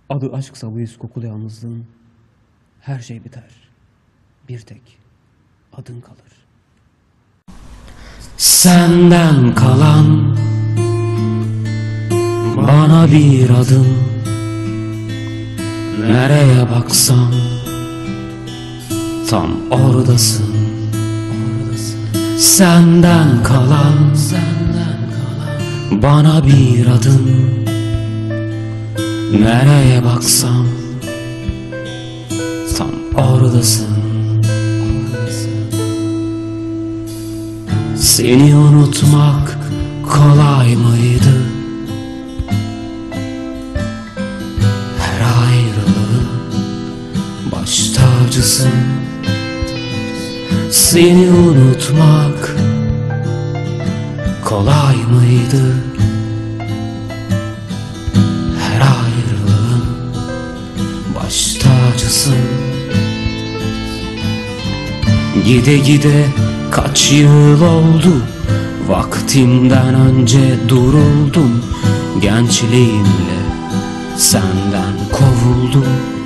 Adı aşksa bu yüz kokulu yalnızlığın, her şey biter. Bir tek adın kalır. Senden kalan bana bir adım, nereye baksam tam oradasın. Senden kalan bana bir adım, nereye baksam tam oradasın. Seni unutmak kolay mıydı? Her ayrılığın baş tacısın. Seni unutmak kolay mıydı? Her ayrılığın baş tacısın. Gide gide kaç yıl oldu, vaktimden önce duruldum. Gençliğimle senden kovuldum.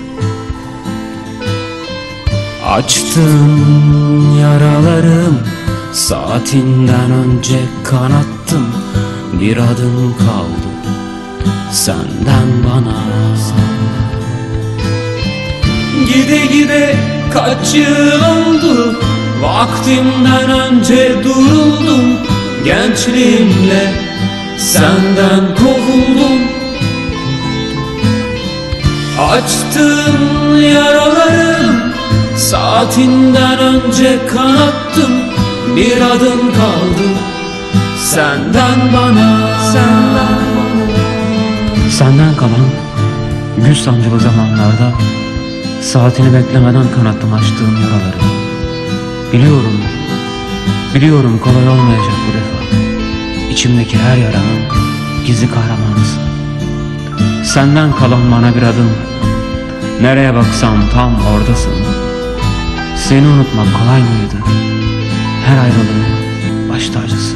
Açtım yaralarım, saatinden önce kanattım. Bir adım kaldı senden bana. Gide gide kaç yıl oldu, vaktimden önce duruldum. Gençliğimle senden kovuldum. Açtım yaralarım, saatinden önce kanattım. Bir adım kaldı senden bana. Senden kalan gün sancılı zamanlarda saatini beklemeden kanattım açtığım yaraları. Biliyorum kolay olmayacak bu defa. İçimdeki her yaranın gizli kahramanısın. Senden kalan bana bir adım, nereye baksam tam oradasın. Seni unutmak kolay mıydı? Her ayrılığın baş tacısın.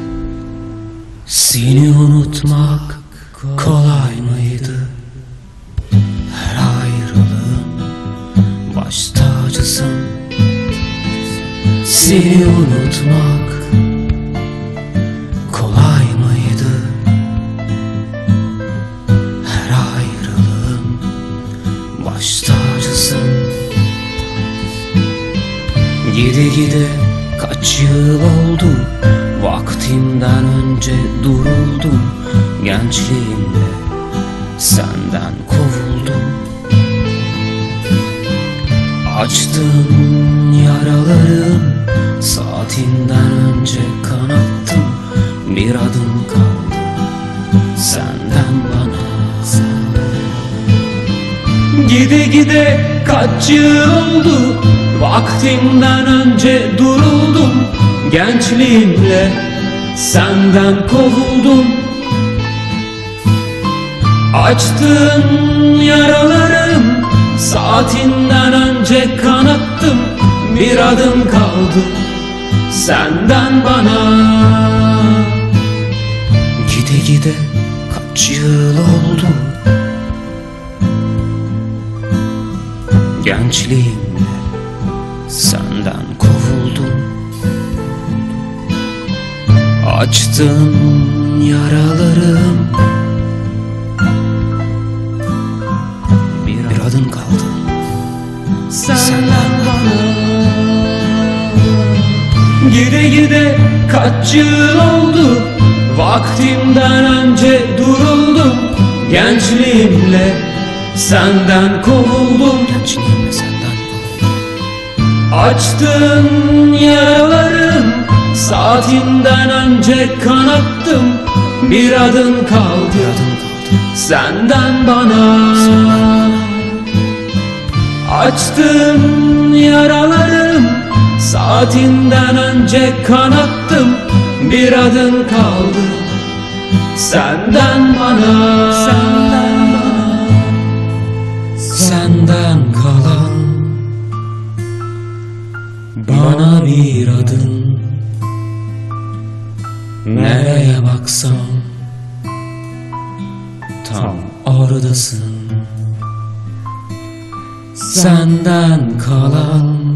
Seni unutmak kolay mıydı? Her ayrılığın baş tacısın. Seni unutmak kolay mıydı? Her ayrılığın baş tacısın. Gide gide kaç yıl oldu, vaktimden önce duruldum. Gençliğimde senden kovuldum. Açtım yaralarım, saatinden önce kanattım. Bir adım kaldı senden bana. Gide gide kaç yıl oldu, vaktimden önce duruldum. Gençliğimle senden kovuldum. Açtım yaralarım, saatinden önce kanattım. Bir adım kaldı senden bana. Gide gide kaç yıl oldu, gençliğimle senden kovuldum. Açtım yaralarım, bir adım kaldı senden bana. Gide gide kaç yıl oldu, vaktimden önce duruldum. Gençliğimle senden kovuldum. Açtım yaralarım, saatinden önce kanattım. Bir adım kaldı senden bana. Açtım yaralarım, saatinden önce kanattım. Bir adım kaldı senden bana. Senden kalan bana bir adım, nereye baksam tam oradasın. Senden kalan